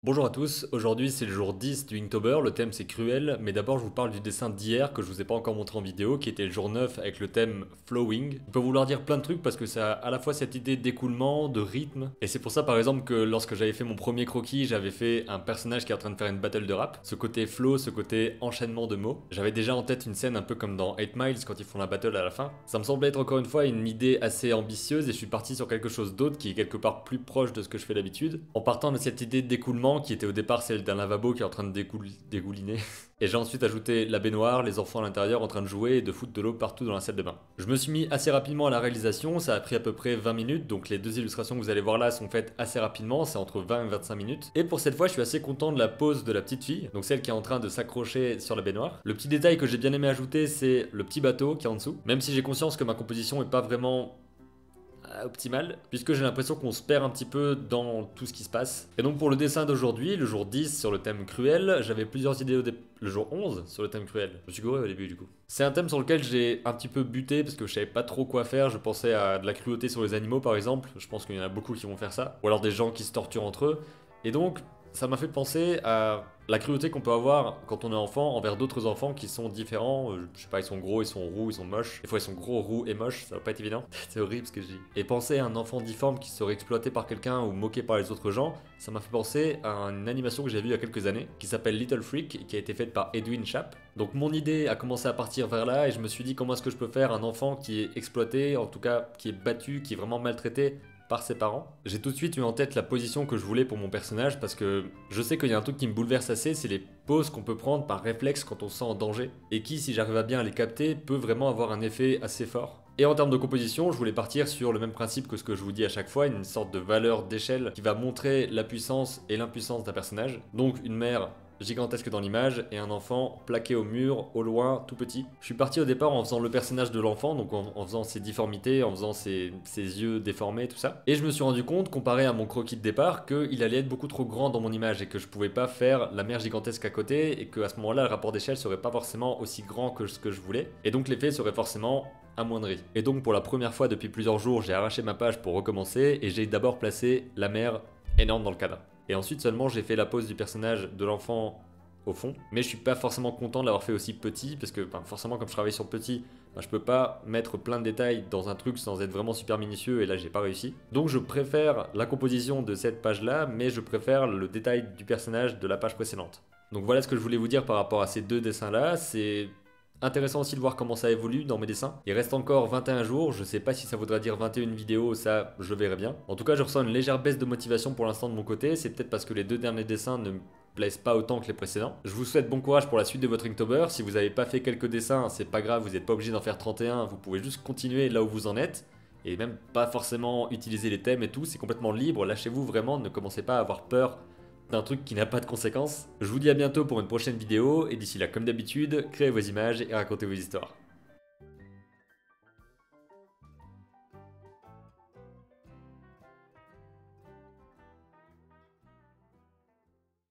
Bonjour à tous, aujourd'hui c'est le jour 10 du Inktober, le thème c'est cruel, mais d'abord je vous parle du dessin d'hier que je vous ai pas encore montré en vidéo, qui était le jour 9 avec le thème Flowing. Il peut vouloir dire plein de trucs parce que ça a à la fois cette idée d'écoulement, de rythme, et c'est pour ça par exemple que lorsque j'avais fait mon premier croquis, j'avais fait un personnage qui est en train de faire une battle de rap, ce côté flow, ce côté enchaînement de mots. J'avais déjà en tête une scène un peu comme dans 8 Miles quand ils font la battle à la fin. Ça me semblait être encore une fois une idée assez ambitieuse et je suis parti sur quelque chose d'autre qui est quelque part plus proche de ce que je fais d'habitude, en partant de cette idée d'écoulement qui était au départ celle d'un lavabo qui est en train de dégouliner. Et j'ai ensuite ajouté la baignoire, les enfants à l'intérieur en train de jouer et de foutre de l'eau partout dans la salle de bain. Je me suis mis assez rapidement à la réalisation, ça a pris à peu près 20 minutes, donc les deux illustrations que vous allez voir là sont faites assez rapidement, c'est entre 20 et 25 minutes. Et pour cette fois, je suis assez content de la pose de la petite fille, donc celle qui est en train de s'accrocher sur la baignoire. Le petit détail que j'ai bien aimé ajouter, c'est le petit bateau qui est en dessous. Même si j'ai conscience que ma composition est pas vraiment optimal, puisque j'ai l'impression qu'on se perd un petit peu dans tout ce qui se passe. Et donc pour le dessin d'aujourd'hui, le jour 10 sur le thème cruel, j'avais plusieurs idées le jour 11 sur le thème cruel. Je me suis gouré au début du coup. C'est un thème sur lequel j'ai un petit peu buté parce que je savais pas trop quoi faire, je pensais à de la cruauté sur les animaux par exemple, je pense qu'il y en a beaucoup qui vont faire ça, ou alors des gens qui se torturent entre eux. Et donc ça m'a fait penser à la cruauté qu'on peut avoir quand on est enfant envers d'autres enfants qui sont différents. Je sais pas, ils sont gros, ils sont roux, ils sont moches. Des fois, ils sont gros, roux et moches, ça va pas être évident. C'est horrible ce que je dis. Et penser à un enfant difforme qui serait exploité par quelqu'un ou moqué par les autres gens, ça m'a fait penser à une animation que j'ai vue il y a quelques années qui s'appelle Little Freak, qui a été faite par Edwin Schaap. Donc mon idée a commencé à partir vers là et je me suis dit comment est-ce que je peux faire un enfant qui est exploité, en tout cas qui est battu, qui est vraiment maltraité par ses parents. J'ai tout de suite eu en tête la position que je voulais pour mon personnage parce que je sais qu'il y a un truc qui me bouleverse assez, c'est les poses qu'on peut prendre par réflexe quand on se sent en danger et qui, si j'arrive à bien les capter, peut vraiment avoir un effet assez fort. Et en termes de composition, je voulais partir sur le même principe que ce que je vous dis à chaque fois, une sorte de valeur d'échelle qui va montrer la puissance et l'impuissance d'un personnage. Donc une mère gigantesque dans l'image et un enfant plaqué au mur, au loin, tout petit. Je suis parti au départ en faisant le personnage de l'enfant, donc en faisant ses difformités, en faisant ses yeux déformés, tout ça. Et je me suis rendu compte, comparé à mon croquis de départ, qu'il allait être beaucoup trop grand dans mon image et que je pouvais pas faire la mer gigantesque à côté et qu'à ce moment-là, le rapport d'échelle serait pas forcément aussi grand que ce que je voulais. Et donc l'effet serait forcément amoindri. Et donc pour la première fois depuis plusieurs jours, j'ai arraché ma page pour recommencer et j'ai d'abord placé la mer énorme dans le cadre. Et ensuite seulement j'ai fait la pose du personnage de l'enfant au fond, mais je suis pas forcément content de l'avoir fait aussi petit, parce que forcément comme je travaille sur petit, je peux pas mettre plein de détails dans un truc sans être vraiment super minutieux, et là j'ai pas réussi. Donc je préfère la composition de cette page là, mais je préfère le détail du personnage de la page précédente. Donc voilà ce que je voulais vous dire par rapport à ces deux dessins là, c'est intéressant aussi de voir comment ça évolue dans mes dessins. Il reste encore 21 jours, je sais pas si ça voudra dire 21 vidéos, ça je verrai bien. En tout cas je ressens une légère baisse de motivation pour l'instant de mon côté, c'est peut-être parce que les deux derniers dessins ne me plaisent pas autant que les précédents. Je vous souhaite bon courage pour la suite de votre Inktober, si vous n'avez pas fait quelques dessins, c'est pas grave, vous n'êtes pas obligé d'en faire 31, vous pouvez juste continuer là où vous en êtes. Et même pas forcément utiliser les thèmes et tout, c'est complètement libre, lâchez-vous vraiment, ne commencez pas à avoir peur d'un truc qui n'a pas de conséquences. Je vous dis à bientôt pour une prochaine vidéo, et d'ici là, comme d'habitude, créez vos images et racontez vos histoires.